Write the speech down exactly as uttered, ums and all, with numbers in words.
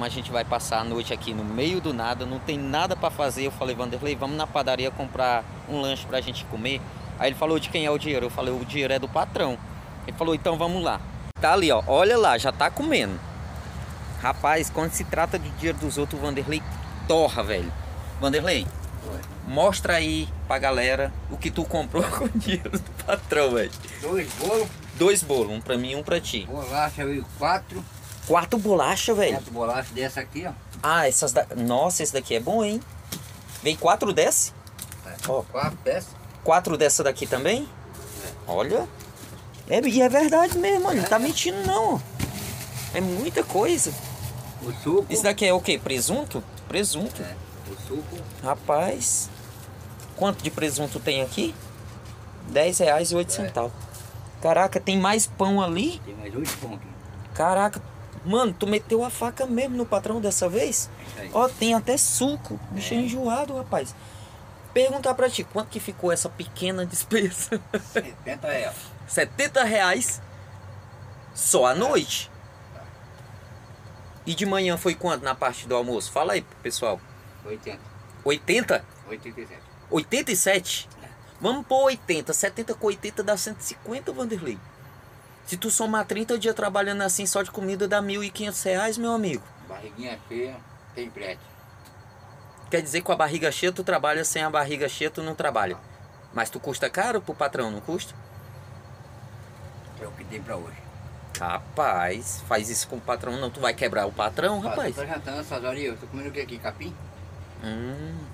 como a gente vai passar a noite aqui no meio do nada, não tem nada pra fazer. Eu falei, Vanderlei, vamos na padaria comprar um lanche pra gente comer. Aí ele falou, de quem é o dinheiro? Eu falei, o dinheiro é do patrão. Ele falou, então vamos lá. Tá ali, ó, olha lá, já tá comendo. Rapaz, quando se trata de dinheiro dos outros, o Vanderlei torra, velho. Vanderlei, Oi. mostra aí pra galera o que tu comprou com o dinheiro do patrão, velho. Dois bolos. Dois bolos, um pra mim e um pra ti. Bolacha veio quatro. Quatro bolachas, velho. Quatro bolachas dessa aqui, ó. Ah, essas da... Nossa, esse daqui é bom, hein? Vem quatro dessa? É. Ó. Quatro dessa. Quatro dessa daqui também? É. Olha. É, e é verdade mesmo, mano. Não tá mentindo, não. É muita coisa. O suco. Isso daqui é o quê? Presunto? Presunto. É. O suco. Rapaz. Quanto de presunto tem aqui? dez reais e oito É. centavos. Caraca, tem mais pão ali? Tem mais oito pão aqui. Caraca. Mano, tu meteu a faca mesmo no patrão dessa vez? É isso aí. Ó, tem até suco. Bicho é É. enjoado, rapaz. Perguntar pra ti, quanto que ficou essa pequena despesa? setenta reais. setenta reais só à noite. E de manhã foi quanto na parte do almoço? Fala aí pro pessoal. oitenta. oitenta? oitenta e sete. oitenta e sete? Vamos pôr oitenta. setenta com oitenta dá cento e cinquenta, Vanderlei. Se tu somar trinta dias trabalhando assim só de comida, dá mil e quinhentos reais, meu amigo. Barriguinha cheia, tem frete. Quer dizer que com a barriga cheia tu trabalha, sem a barriga cheia tu não trabalha. Mas tu custa caro pro patrão, não custa? É o que tem pra hoje. Rapaz, faz isso com o patrão não, tu vai quebrar o patrão, rapaz? Eu tô jantando essas horas aí, eu tô comendo o que aqui? Capim? Hum...